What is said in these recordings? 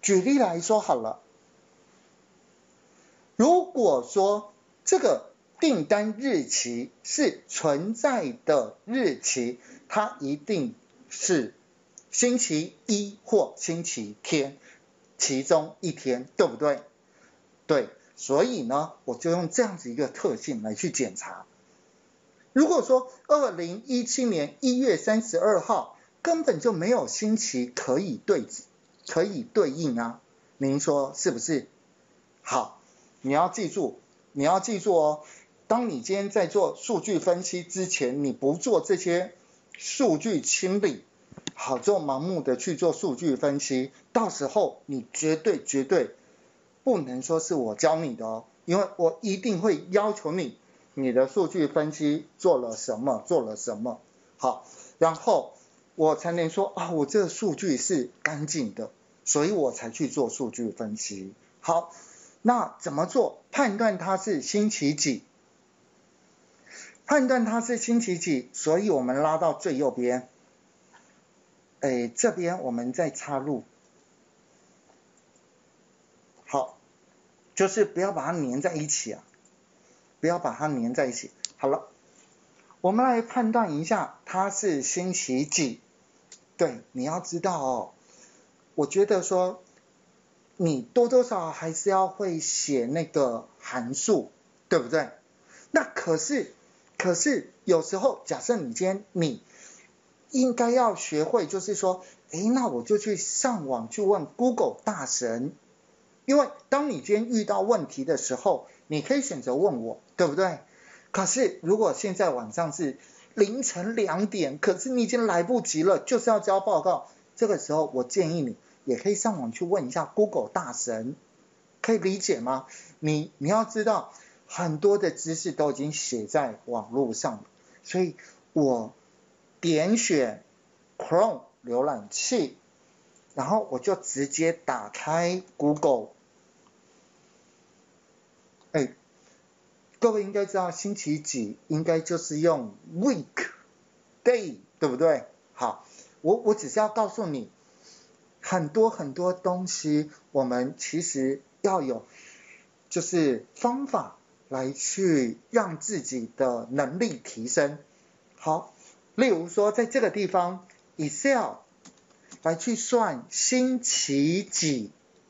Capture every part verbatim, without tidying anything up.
举例来说好了，如果说这个订单日期是存在的日期，它一定是星期一或星期天其中一天，对不对？对，所以呢，我就用这样子一个特性来去检查。如果说二零一七年一月三十二号根本就没有星期可以对可以对应啊，您说是不是？好，你要记住，你要记住哦，当你今天在做数据分析之前，你不做这些数据清理，好，就盲目的去做数据分析，到时候你绝对绝对不能说是我教你的哦，因为我一定会要求你，你的数据分析做了什么，做了什么，好，然后我才能说啊，我这个数据是干净的，所以我才去做数据分析。好，那怎么做？判断它是星期几？判断它是星期几，所以我们拉到最右边，哎，这边我们再插入。好，就是不要把它粘在一起啊，不要把它粘在一起。好了，我们来判断一下它是星期几。对，你要知道哦，我觉得说你多多少少还是要会写那个函数，对不对？那可是可是有时候假设你今天你应该要学会，就是说，诶，那我就去上网去问 Google 大神，因为当你今天遇到问题的时候，你可以选择问我，对不对？可是如果现在晚上是凌晨两点，可是你已经来不及了，就是要交报告，这个时候我建议你也可以上网去问一下 Google 大神，可以理解吗？你你要知道，很多的知识都已经写在网络上了，所以我点选 Chrome 浏览器，然后我就直接打开 Google。哎，各位应该知道星期几应该就是用 week day， 对不对？好，我我只是要告诉你，很多很多东西我们其实要有就是方法来去让自己的能力提升。好，例如说在这个地方 Excel 来去算星期几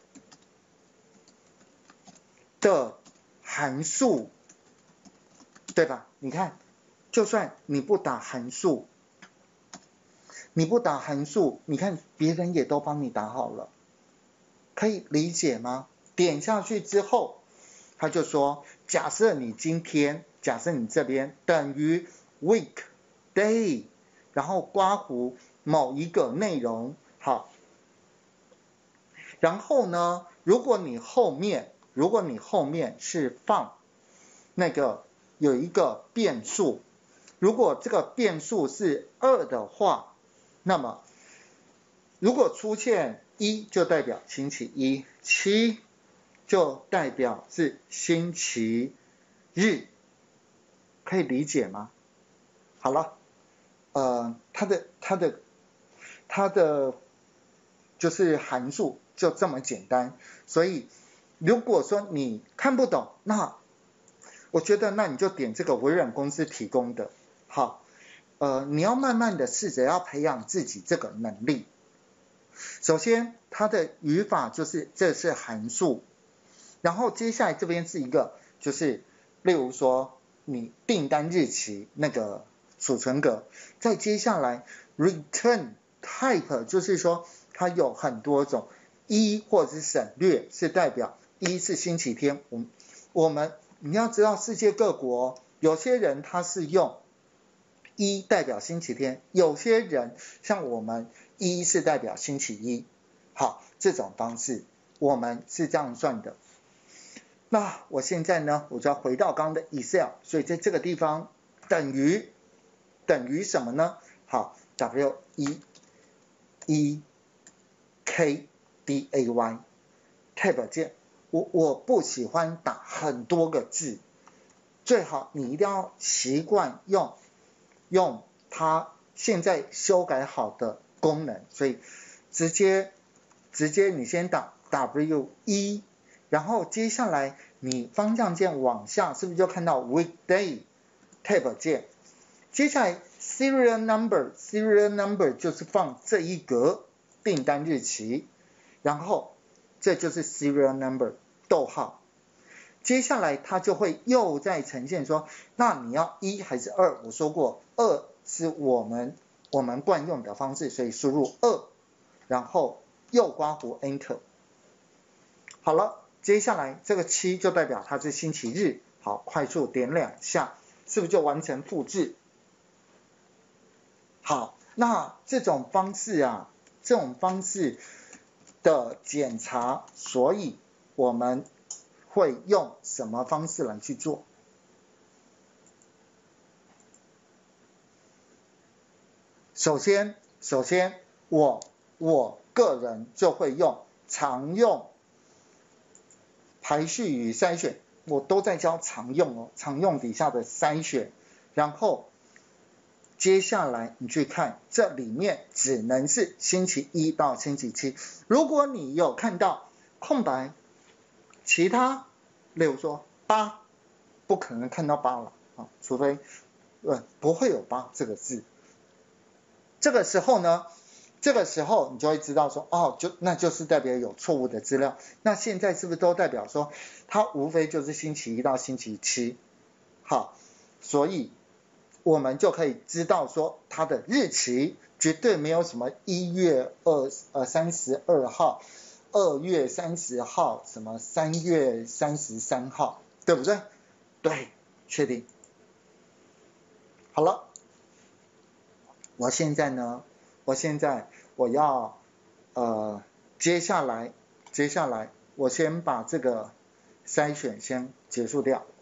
的函数，对吧？你看，就算你不打函数，你不打函数，你看别人也都帮你打好了，可以理解吗？点下去之后，他就说，假设你今天，假设你这边等于 week day， 然后括弧某一个内容，好，然后呢，如果你后面，如果你后面是放那个有一个变数，如果这个变数是二的话，那么如果出现一就代表星期一，七就代表是星期日，可以理解吗？好了，呃，它的它的它的就是函数就这么简单，所以如果说你看不懂，那我觉得那你就点这个微软公司提供的，好，呃，你要慢慢的试着要培养自己这个能力。首先，它的语法就是这是函数，然后接下来这边是一个就是例如说你订单日期那个储存格，再接下来 return type 就是说它有很多种，一或者是省略是代表一是星期天，我们我们你要知道世界各国有些人他是用一代表星期天，有些人像我们一是代表星期一，好，这种方式我们是这样算的。那我现在呢，我就要回到刚刚的 Excel， 所以在这个地方等于等于什么呢？好 ，W E E K D A Y Tab 键，我我不喜欢打很多个字，最好你一定要习惯用用它现在修改好的功能，所以直接直接你先打 W 一，然后接下来你方向键往下，是不是就看到 weekday tab 键？接下来 serial number serial number 就是放这一格订单日期，然后这就是 serial number 逗号。接下来它就会又再呈现说，那你要一还是二？我说过，二是我们我们惯用的方式，所以输入二，然后右刮弧 Enter。好了，接下来这个七就代表它是星期日，好，快速点两下，是不是就完成复制？好，那这种方式啊，这种方式的检查，所以我们会用什么方式来去做？首先，首先我我个人就会用常用排序与筛选，我都在教常用哦，常用底下的筛选，然后接下来你去看，这里面只能是星期一到星期七。如果你有看到空白，其他，例如说八，不可能看到八了啊，除非呃不会有八这个字。这个时候呢，这个时候你就会知道说，哦，就那就是代表有错误的资料。那现在是不是都代表说，它无非就是星期一到星期七？好，所以我们就可以知道说，它的日期绝对没有什么一月二呃三十二号、二月三十号、什么三月三十三号，对不对？对，确定。好了，我现在呢，我现在我要呃接下来接下来我先把这个筛选先结束掉。